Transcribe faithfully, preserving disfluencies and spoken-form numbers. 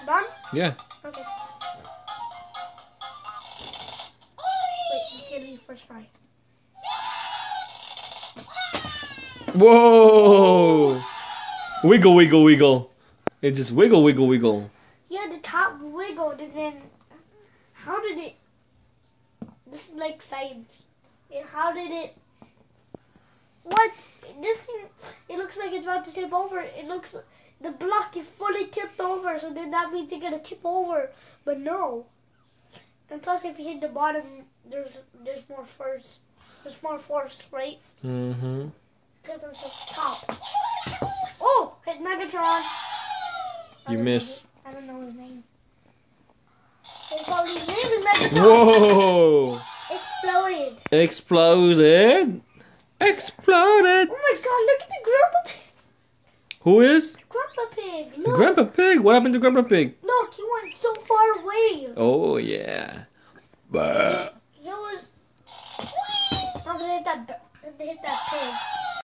Done? Yeah. Okay. Wait, it's gonna be first try. Whoa! Wiggle, wiggle, wiggle. It just wiggle, wiggle, wiggle. Yeah, the top wiggled and then how did it? This is like science. It, how did it? What? This thing, it looks like it's about to tip over. It looks, the block is fully tipped over, so then that means it's gonna tip over. But no. And plus, if you hit the bottom, there's there's more force. There's more force, right? Mm-hmm. Because there's a top. Oh, hit Megatron. I You don't missed. know his- I don't know his name. His probably his name is Megatron. Whoa! Exploded. Exploded. Exploded. Oh my God! Look at the Grandpa Pig. Who is? Grandpa Pig. Look. Grandpa Pig. What happened to Grandpa Pig? Look, he went so far away. Oh yeah. He was. I'm gonna hit that. Hit that pig.